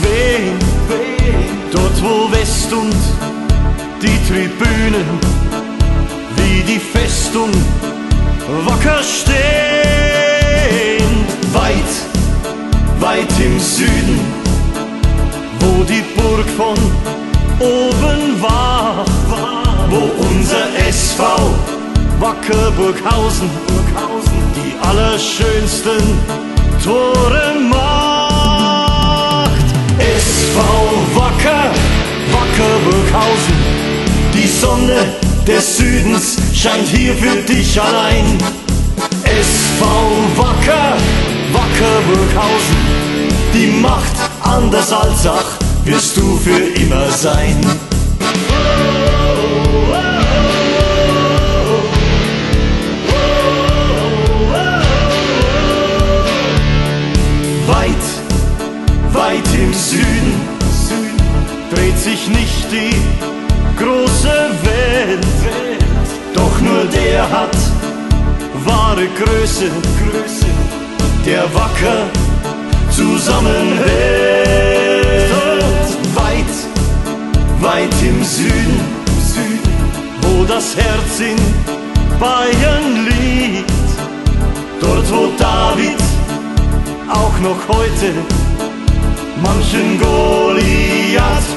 wehn, dort wo West und die Tribünen wie die Festung wacker stehn. Weit, weit im Süden, wo die Burg von oben wacht, wo unser SV Wacker Burghausen die allerschönsten Tore macht. SV Wacker Burghausen, die Sonne des Südens scheint hier für dich allein. SV Wacker Burghausen, die Macht an der Salzach wirst du für immer sein. Weit, weit im Süden dreht sich nicht die große Welt, doch nur der hat wahre Größe, der wacker zusammenhält. Weit, weit im Süden, wo das Herz in Bayern liegt, dort wo David auch noch heute manchen Goliath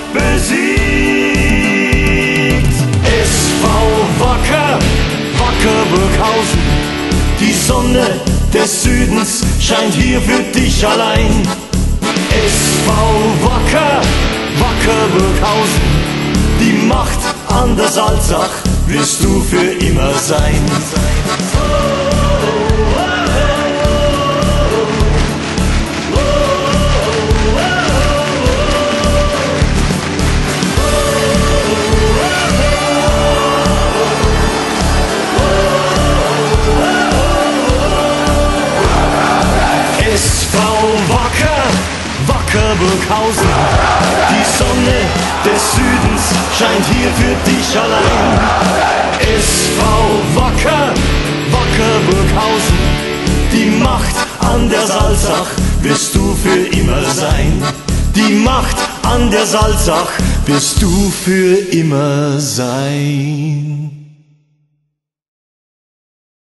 besiegt. SV Wacker Burghausen, die Sonne des Südens scheint hier für dich allein. SV Wacker Burghausen, die Macht an der Salzach wirst du für immer sein. SV Wacker Burghausen, die Sonne des Südens scheint hier für dich allein. SV Wacker Burghausen, die Macht an der Salzach wirst du für immer sein. Die Macht an der Salzach wirst du für immer sein.